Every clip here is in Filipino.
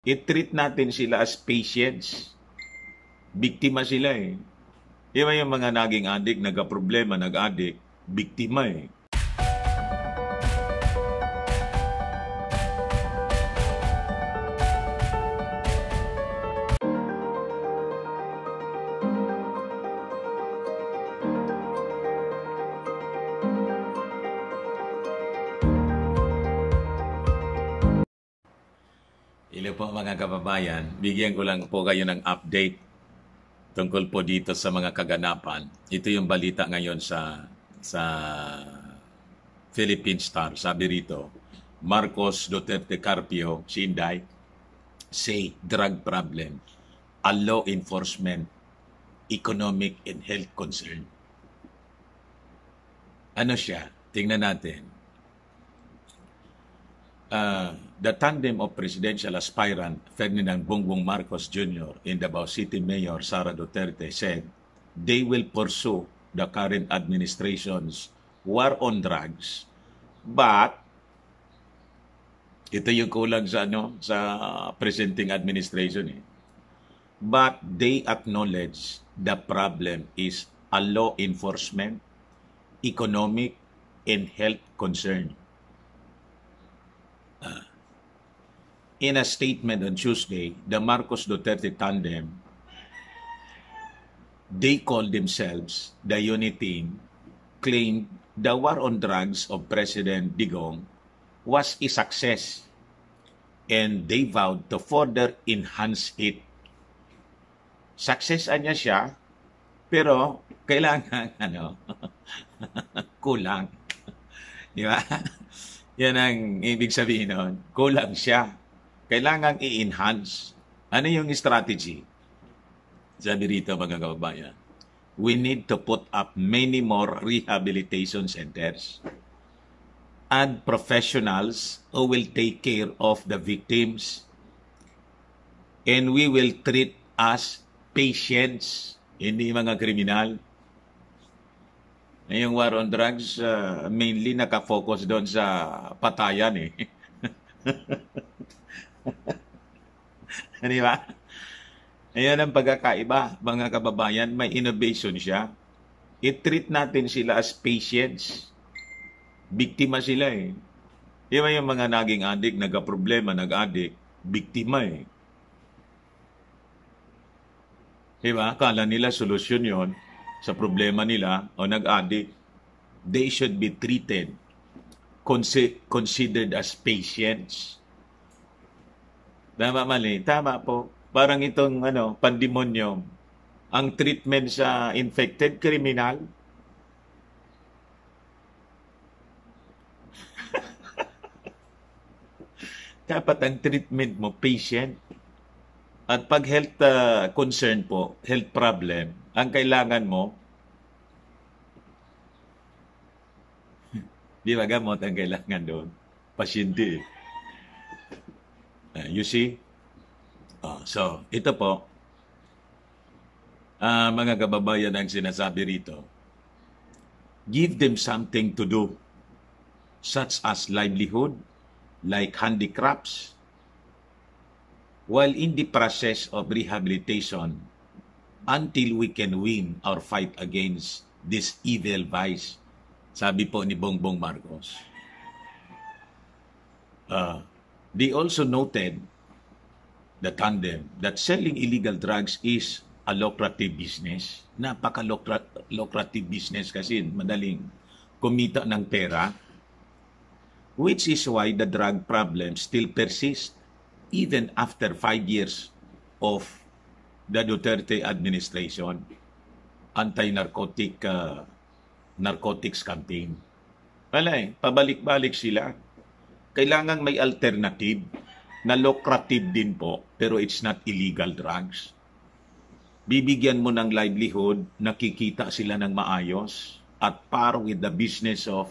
I-treat natin sila as patients. Biktima sila eh. Di ba yung mga naging adik, nagka-problema, nag-adik, biktima eh. Hello po mga kababayan, bigyan ko lang po kayo ng update tungkol po dito sa mga kaganapan. Ito yung balita ngayon sa Philippine Star. Sabi rito, Marcos Duterte Carpio, si Inday, say drug problem, a law enforcement, economic and health concern. Ano siya? Tingnan natin. The tandem of presidential aspirant Ferdinand Bongbong Marcos Jr. and Davao City Mayor Sara Duterte said they will pursue the current administration's war on drugs, but ito yung kulang sa presenting administration eh. But they acknowledge the problem is a law enforcement, economic, and health concern. In a statement on Tuesday, the Marcos Duterte tandem, they called themselves the Unity Team, claimed the war on drugs of President Digong was a success, and they vowed to further enhance it. Success niya siya, pero kailangan kulang. Di ba? Yan ang ibig sabihin nun. Kulang siya. Kailangan i-enhance. Ano yung strategy? Sabi rito mga kababayan, we need to put up many more rehabilitation centers and professionals who will take care of the victims, and we will treat as patients, hindi mga kriminal. Yung war on drugs, mainly nakafocus doon sa patayan eh. Di ba? Ayan ang pagkakaiba, mga kababayan, may innovation siya. I-treat natin sila as patients. Biktima sila eh. Di ba yung mga naging adik, nagka-problema, nag-adik, biktima eh. Di ba? Kala nila solusyon yon sa problema nila o nag-adik. They should be treated, considered as patients. Tama mali? Tama po. Parang itong pandemonyo. Ang treatment sa infected criminal. Dapat ang treatment mo, patient. At pag health concern po, health problem, ang kailangan mo, di ba gamot ang kailangan doon? Pasyente. You see? So, ito po, mga kababayan ang sinasabi rito, give them something to do, such as livelihood, like handicrafts, while in the process of rehabilitation, until we can win our fight against this evil vice. Sabi po ni Bongbong Marcos. They also noted, the tandem, that selling illegal drugs is a lucrative business. Napaka-lucrative business kasi madaling kumita ng pera, which is why the drug problem still persists even after 5 years of the Duterte administration anti-narcotics campaign. Pabalik-balik sila. Kailangan may alternative na lucrative din po, pero it's not illegal drugs. Bibigyan mo ng livelihood, nakikita sila ng maayos at par with the business of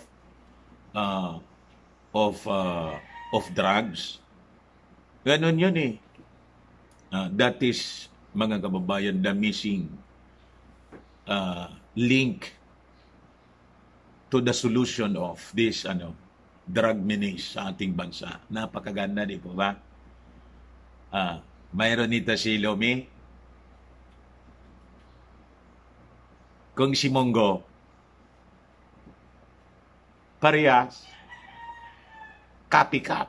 drugs. Ganon yun eh. That is, mga kababayan, the missing link to the solution of this drug menace sa ating bansa. Napakaganda, di po ba? Mayroon nito si Lomi. Kung si Mongo, parehas, copycat.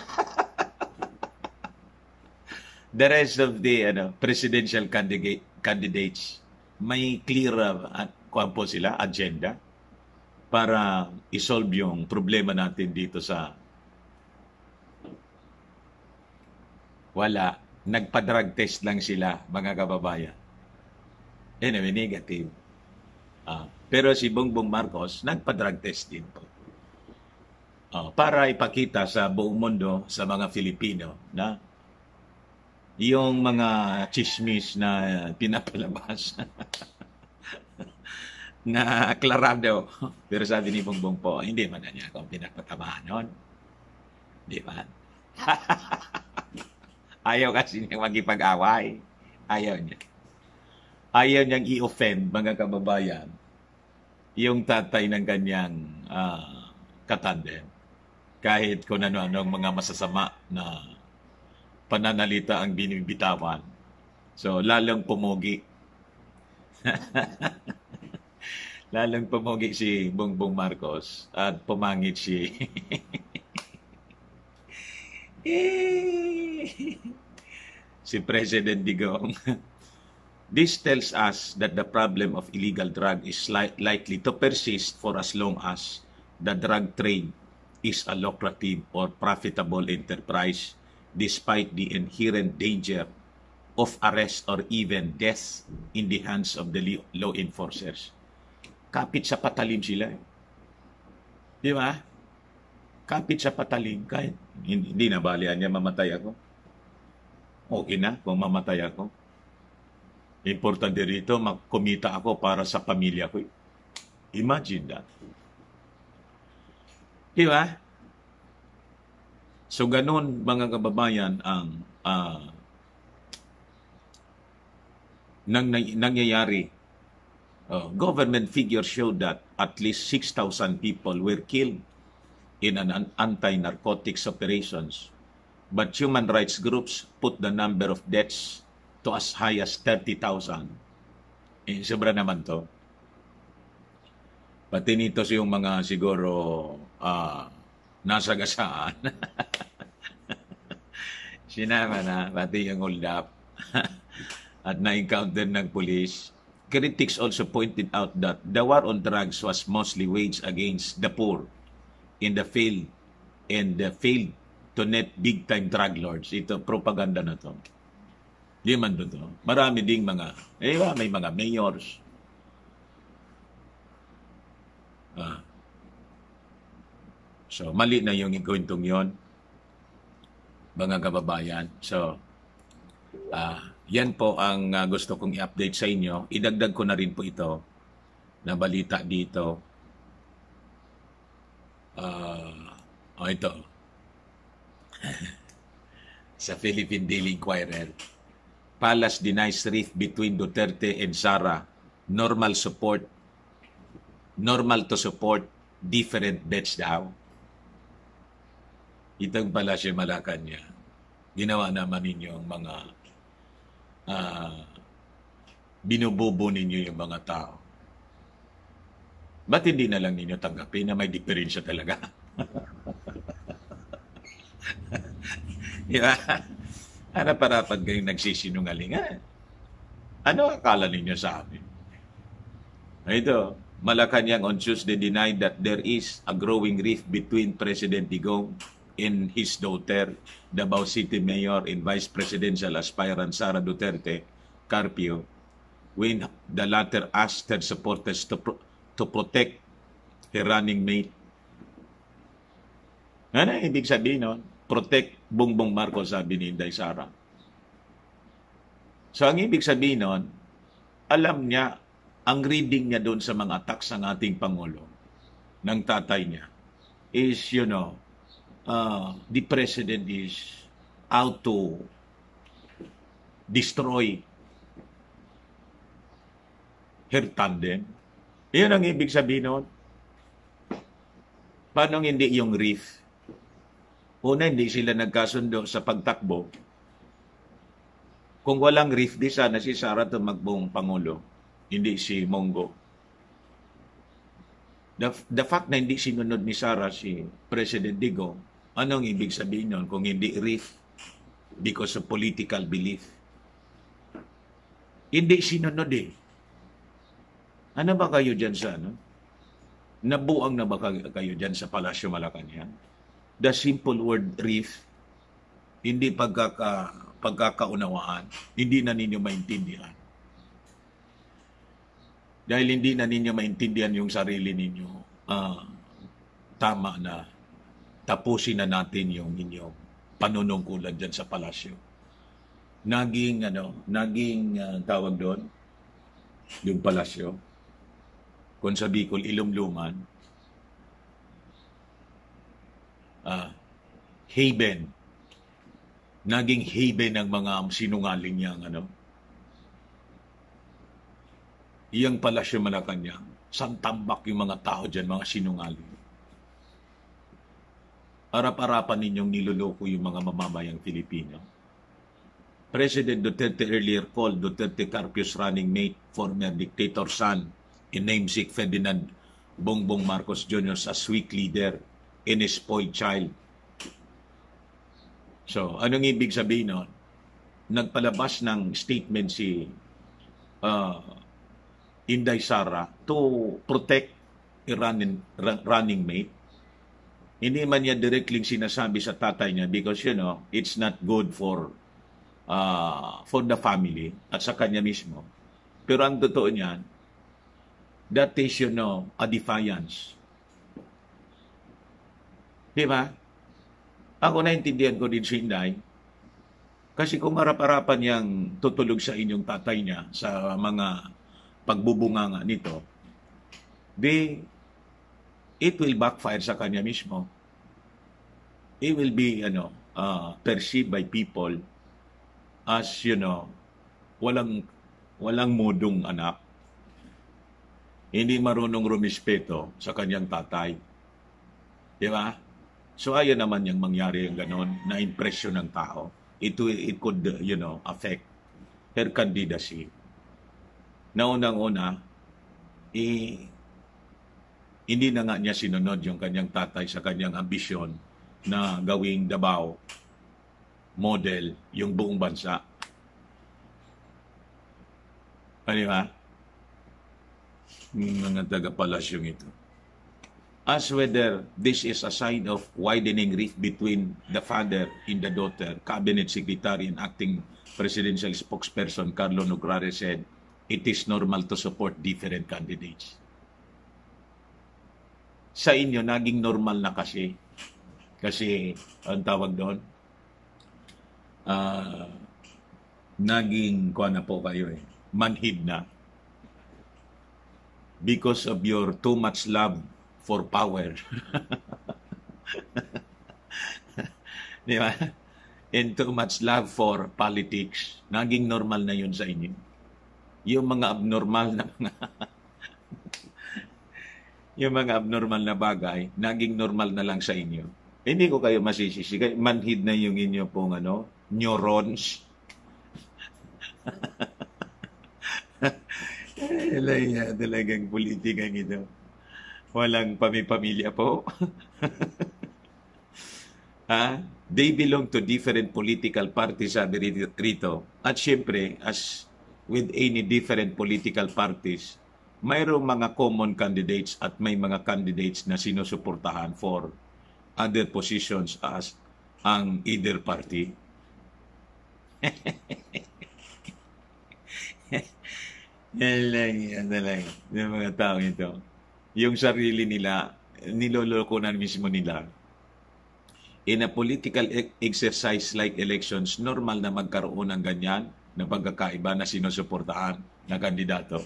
The rest of the presidential candidates, may clear kuwan po sila, agenda para isolve yung problema natin dito sa wala. Nagpa-drug test lang sila, mga kababayan. Anyway, negative. Pero si Bongbong Marcos, nagpa-drug test din po. Para ipakita sa buong mundo, sa mga Filipino, na yung mga chismis na pinapalabas na aklarado. Pero sabi ni Bongbong po, hindi man na niya akong pinapatamaan nun. Di ba? Ayaw kasi niyang magipag-away. Ayaw niya. Ayaw niyang i-offend, mga kababayan, yung tatay ng kanyang katandem. Kahit kung ano-anong mga masasama na pananalita ang binibitawan. So, lalong pumogi. Lalong pumogi si Bongbong Marcos at pumangit si si President Digong. This tells us that the problem of illegal drug is likely to persist for as long as the drug trade is a lucrative or profitable enterprise, despite the inherent danger of arrest or even death in the hands of the law enforcers. Kapit sa patalim sila. Di ba? Kapit sa patalim. Kahit hindi na balian niya mamatay ako. Okay na kung mamatay ako. Importante rito, kumita ako para sa pamilya ko. Imagine that. Di ba? So, ganun, mga kababayan, ang nangyayari. Government figures show that at least 6,000 people were killed in an anti-narcotics operations. But human rights groups put the number of deaths to as high as 30,000. Sobra naman to. Pati nito yung mga siguro nasagasaan. Sinama na, pati yung hold up. At na-encounter ng police. Critics also pointed out that the war on drugs was mostly waged against the poor in the field and failed to net big-time drug lords. Ito, propaganda na to. Di man to. Marami ding mga, may mga mayors. So, mali na yung kwentong yon, mga kababayan. So, yan po ang gusto kong i-update sa inyo. Idagdag ko na rin po ito na balita dito. Ito. Sa Philippine Daily Inquirer. Palace denies rift between Duterte and Sara. Normal to support different bets daw. Itong Palasyo Malacanang, ginawa naman ninyo ang mga binububo ninyo yung mga tao. Ba't hindi na lang ninyo tanggapin na may diferensya talaga? Diba? Ano parapat kayong nagsisinungaling? Ano akala ninyo sa amin? Ito, Malacanang on Tuesday denied that there is a growing rift between President Digong and his daughter, Davao City Mayor and Vice Presidential aspirant Sara Duterte Carpio, when the latter asked her supporters to protect her running mate. Ano ibig sabihin nun? Protect Bongbong Marcos, sabi ni Inday Sara. So ang ibig sabihin nun, alam niya, ang reading niya doon sa mga attacks ng ating Pangulo, ng tatay niya, is, the President is out to destroy her tandem. Iyan ang ibig sabihin nun. Paano hindi yung riff? Una, hindi sila nagkasundo sa pagtakbo Kung walang reef, di sana si Sara tumakbong Pangulo, hindi si Mongo. The fact na hindi sinunod ni Sara si President Digong, anong ibig sabihin nun kung hindi reef because of political belief? Hindi sinunod eh. Ano ba kayo dyan sa ano? Nabuang na ba kayo dyan sa Palasyo Malacanang? The simple word reef, hindi pagkakaunawaan, hindi na ninyo maintindihan. Dahil hindi na ninyo maintindihan yung sarili ninyo, tama na tapusin na natin yung inyong panunungkulan dyan sa palasyo. Naging tawag doon, yung palasyo, kung sa Bicol, ilumluman, haven, naging haven ng mga sinungaling niyang iyang Palasyo Malacanang, santambak yung mga tao dyan, mga sinungaling. Arap-arapan ninyong niloloko yung mga mamamayang Filipino. President Duterte earlier called Duterte Carpio's running mate, former dictator son, and namesake Ferdinand Bongbong Marcos Jr. as weak leader and a spoiled child. So, anong ibig sabihin nun? Nagpalabas ng statement si Inday Sara to protect a running mate. Hindi man niya directly sinasabi sa tatay niya because, it's not good for the family at sa kanya mismo. Pero ang totoo niyan, that is, a defiance. Di ba? Ako naintindihan ko din si Inday. Kasi kung harap-harapan niyang tutulog sa inyong tatay niya sa mga pagbubunganga nito, it will backfire sa kanya mismo. It will be, perceived by people as, walang modong anak. Hindi marunong rumispeto sa kanyang tatay. Di ba? So, ayaw naman yung mangyari yung ganon na impression ng tao. It could, affect her candidacy. Naunang-una, hindi na nga niya sinunod yung kanyang tatay sa kanyang ambisyon na gawing Davao model yung buong bansa. Ano ba? Mga taga-palasyong ito. As whether this is a sign of widening rift between the father and the daughter, Cabinet Secretary and Acting Presidential Spokesperson Carlo Nograre said, it is normal to support different candidates. Sa inyo, naging normal na kasi. Kasi, ang tawag doon, naging, kuha na po kayo manhid na. Because of your too much love for power. Di ba? And too much love for politics. Naging normal na yun sa inyo. Yung mga abnormal na yung mga abnormal na bagay, naging normal na lang sa inyo. Hindi ko kayo masisisi. Manhid na yung inyo pong neurons. Talagang politikang ito. Walang pamilya po. They belong to different political parties, sabi rito. At syempre, as with any different political parties, mayroong mga common candidates at may mga candidates na sinusuportahan for other positions as ang either party. Yan lang. Yung mga tao ito. Yung sarili nila, niloloko na mismo nila. In a political exercise like elections, normal na magkaroon ng ganyan na pagkakaiba na sinusuportahan na kandidato.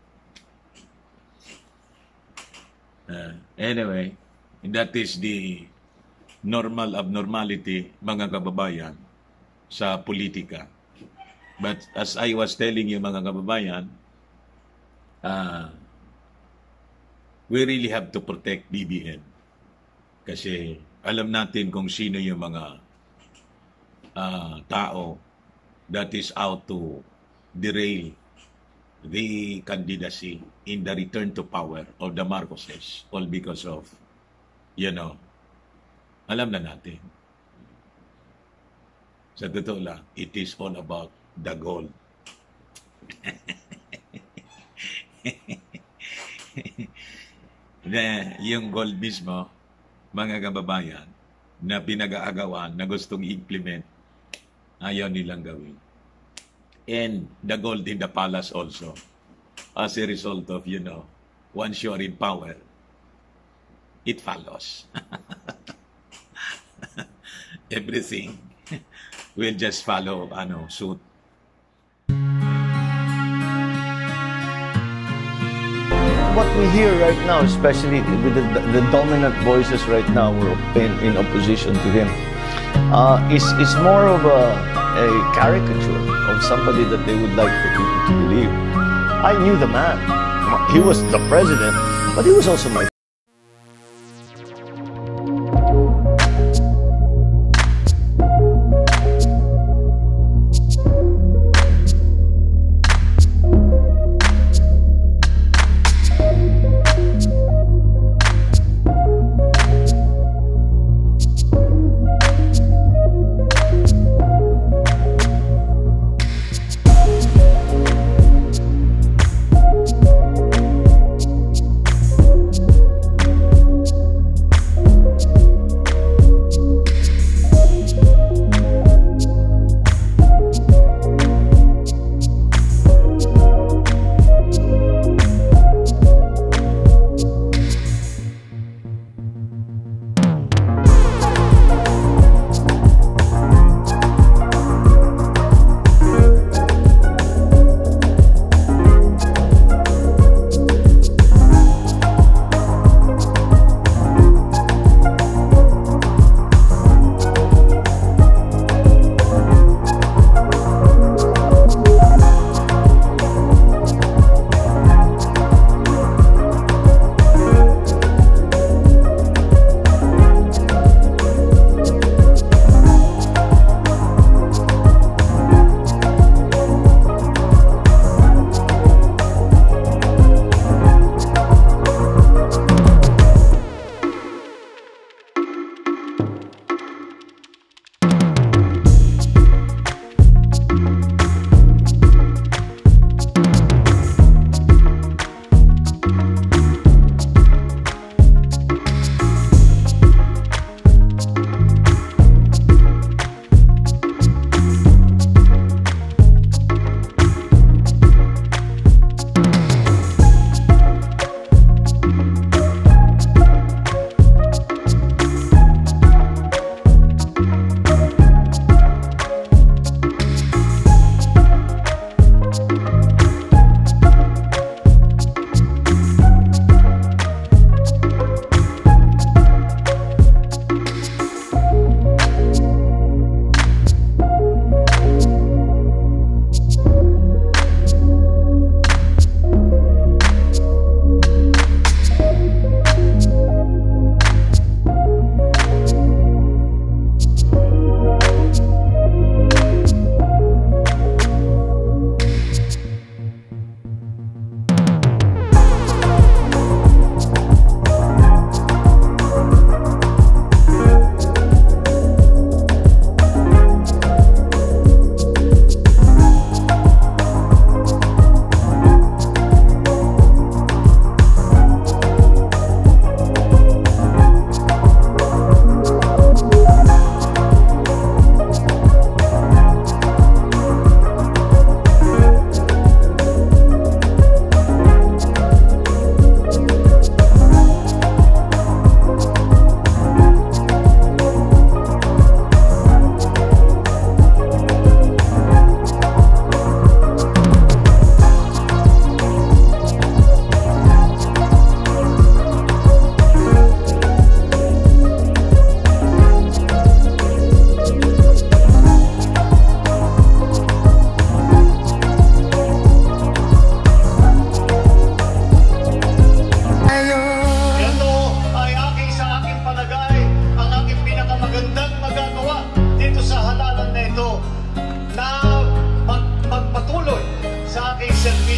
Anyway, that is the normal abnormality, mga kababayan, sa politika. But as I was telling you, mga kababayan, we really have to protect BBM. Kasi alam natin kung sino yung mga tao that is out to derail the candidacy in the return to power of the Marcoses, all because of, alam na natin. Sa totoo lang, it is all about the gold. Yung gold mismo, mga kababayan, na pinag-aagawan, na gustong i-implement, ayaw nilang gawin. And the gold in the palace also, as a result of, once you're in power, it follows. Everything will just follow, suit. What we hear right now, especially with the dominant voices right now in opposition to him, is more of a caricature of somebody that they would like for people to believe. I knew the man. He was the president, but he was also my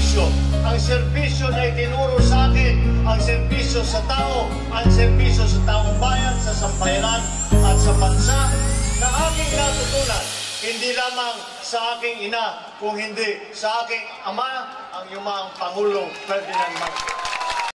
serbisyo. Ang serbisyo na itinuro sa akin, ang serbisyo sa tao, ang serbisyo sa taong bayan, sa sambayanan at sa bansa na aking natutunan. Hindi lamang sa aking ina, kung hindi sa aking ama, ang yumang Pangulong Ferdinand Marcos.